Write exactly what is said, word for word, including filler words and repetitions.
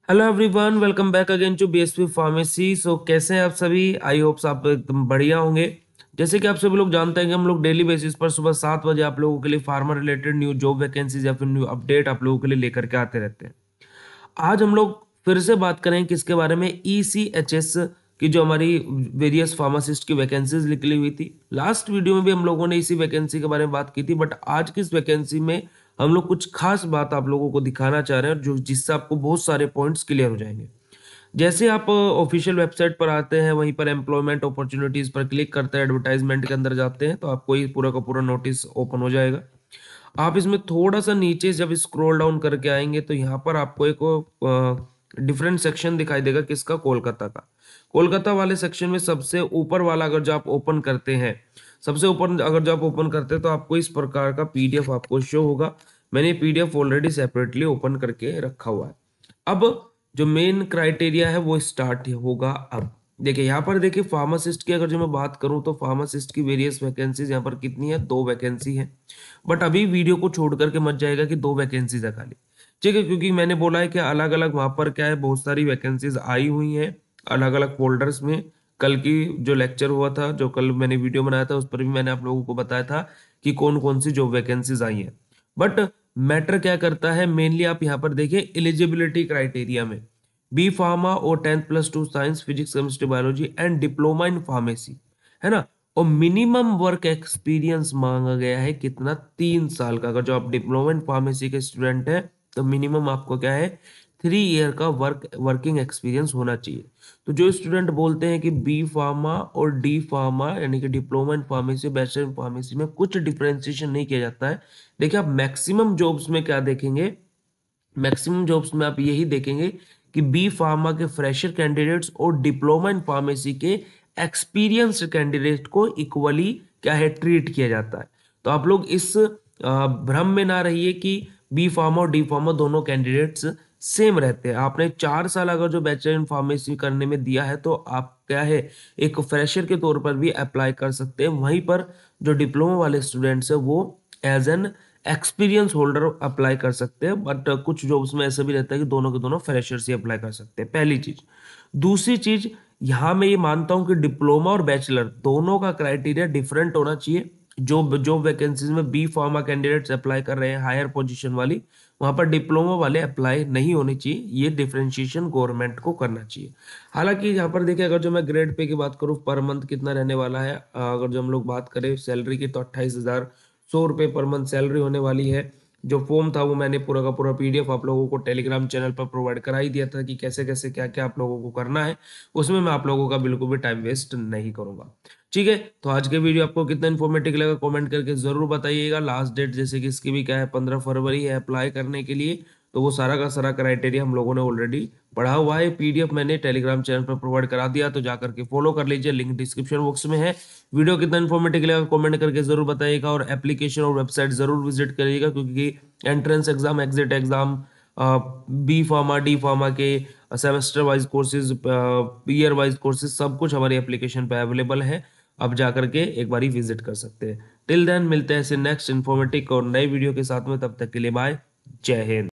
Hello everyone, welcome back again to BSP pharmacy. So कैसे हैं आप सभी? आई होप्स आप एकदम बढ़िया होंगे। जैसे कि आप सभी लोग जानते हैं कि हम लोग डेली बेसिस पर सुबह सात बजे आप लोगों के लिए pharma related new job vacancies या फिर न्यू अपडेट आप लोगों के लिए लेकर के आते रहते हैं। आज हम लोग फिर से बात करें किसके बारे में, ई सी एच एस की, जो हमारी वेरियस फार्मासिस्ट की वैकेंसीज निकली हुई थी। लास्ट वीडियो में भी हम लोगों ने इसी वैकेंसी के बारे में बात की थी, बट आज की इस वैकेंसी में हम लोग कुछ खास बात आप लोगों को दिखाना चाह रहे हैं, जो जिससे आपको बहुत सारे पॉइंट्स क्लियर हो जाएंगे। जैसे आप ऑफिशियल वेबसाइट पर आते हैं, वहीं पर एम्प्लॉयमेंट अपॉर्चुनिटीज पर क्लिक करते हैं, एडवर्टाइजमेंट के अंदर जाते हैं, तो आपको ये पूरा का पूरा नोटिस ओपन हो जाएगा। आप इसमें थोड़ा सा नीचे जब स्क्रॉल डाउन करके आएंगे तो यहाँ पर आपको एक डिफरेंट सेक्शन दिखाई देगा, किसका? कोलकाता का। कोलकाता वाले सेक्शन में सबसे ऊपर वाला अगर जो आप ओपन करते हैं, सबसे ऊपर अगर जो आप ओपन करते हैं तो आपको इस प्रकार का पीडीएफ आपको शो होगा। मैंने पीडीएफ ऑलरेडी सेपरेटली ओपन करके रखा हुआ है। अब जो मेन क्राइटेरिया है वो स्टार्ट होगा। अब देखिए यहाँ पर, देखिए फार्मासिस्ट की अगर जो मैं बात करूं तो फार्मासिस्ट की वेरियस वैकेंसीज यहाँ पर कितनी है? दो वैकेंसी है। बट अभी वीडियो को छोड़ करके मत जाएगा कि दो वैकेंसीज है खाली, ठीक है? क्योंकि मैंने बोला है कि अलग अलग वहां पर क्या है, बहुत सारी वैकेंसीज आई हुई हैं अलग अलग फोल्डर्स में। कल की जो लेक्चर हुआ था, जो कल मैंने वीडियो बनाया था, उस पर भी मैंने आप लोगों को बताया था कि कौन कौन सी जॉब वैकेंसीज आई हैं। बट मैटर क्या करता है मेनली, आप यहाँ पर देखिए एलिजिबिलिटी क्राइटेरिया में बी फार्मा और tenth plus two science physics chemistry biology and diploma in pharmacy, है ना? और मिनिमम वर्क एक्सपीरियंस मांगा गया है कितना? तीन साल का। अगर जो आप डिप्लोमा इन फार्मेसी के स्टूडेंट हैं तो मिनिमम आपको क्या है? थ्री ईयर का वर्क वर्किंग एक्सपीरियंस होना चाहिए। तो जो स्टूडेंट बोलते हैं कि बी फार्मा और डी फार्मा यानी कि diploma in pharmacy, bachelor in pharmacy में कुछ डिफरेंशिएशन नहीं किया जाता है, देखिए आप मैक्सिमम जॉब्स में क्या देखेंगे, मैक्सिमम जॉब्स में आप यही देखेंगे कि बी फार्मा के फ्रेशर कैंडिडेट्स और डिप्लोमा इन फार्मेसी के एक्सपीरियंस्ड कैंडिडेट को इक्वली क्या है, ट्रीट किया जाता है। तो आप लोग इस अ, भ्रम में ना रहिए कि बी फार्मा और डी फार्मा दोनों कैंडिडेट्स सेम रहते हैं। आपने चार साल अगर जो बैचलर इन फार्मेसी करने में दिया है तो आप क्या है, एक फ्रेशर के तौर पर भी अप्लाई कर सकते हैं। वहीं पर जो डिप्लोमा वाले स्टूडेंट्स है वो as an experience holder apply कर सकते हैं। बट कुछ जॉब्स में ऐसा भी रहता है कि दोनों के दोनों फ्रेशर्स ही अप्लाई कर सकते हैं, पहली चीज। दूसरी चीज, यहां मैं ये मानता हूं कि डिप्लोमा और बैचलर दोनों का क्राइटेरिया डिफरेंट होना चाहिए। जो जॉब वैकेंसीज में बी फार्मा कैंडिडेट्स अप्लाई कर रहे हैं हायर पोजीशन वाली, वहां पर डिप्लोमा वाले अप्लाई नहीं होने चाहिए। ये डिफरेंशिएशन गवर्नमेंट को करना चाहिए। हालांकि यहाँ पर देखिए, अगर जो मैं ग्रेड पे की बात करूँ, पर मंथ कितना रहने वाला है, अगर जो हम लोग बात करें सैलरी की, तो अट्ठाईस हजार सौ रुपये पर मंथ सैलरी होने वाली है। जो फॉर्म था वो मैंने पूरा का पूरा पीडीएफ आप लोगों को टेलीग्राम चैनल पर प्रोवाइड करा ही दिया था कि कैसे कैसे क्या क्या आप लोगों को करना है। उसमें मैं आप लोगों का बिल्कुल भी टाइम वेस्ट नहीं करूंगा, ठीक है? तो आज के वीडियो आपको कितना इन्फॉर्मेटिव लगा कमेंट करके जरूर बताइएगा। लास्ट डेट जैसे कि इसकी भी क्या है, पंद्रह फरवरी है अप्लाई करने के लिए। तो वो सारा का सारा क्राइटेरिया हम लोगों ने ऑलरेडी पढ़ा हुआ है, पीडीएफ मैंने टेलीग्राम चैनल पर प्रोवाइड करा दिया, तो जाकर के फॉलो कर लीजिए, लिंक डिस्क्रिप्शन बॉक्स में है। वीडियो कितना इन्फॉर्मेटिव लगा कमेंट करके जरूर बताइएगा, और एप्लीकेशन और वेबसाइट जरूर विजिट करिएगा, क्योंकि entrance exam, exit exam, B pharma D pharma के semester wise courses, year wise courses, सब कुछ हमारी एप्लीकेशन पे अवेलेबल है। आप जाकर के एक बारी विजिट कर सकते हैं। टिल देन मिलते हैं ऐसे नेक्स्ट इन्फॉर्मेटिव और नए वीडियो के साथ में, तब तक के लिए बाय, जय हिंद।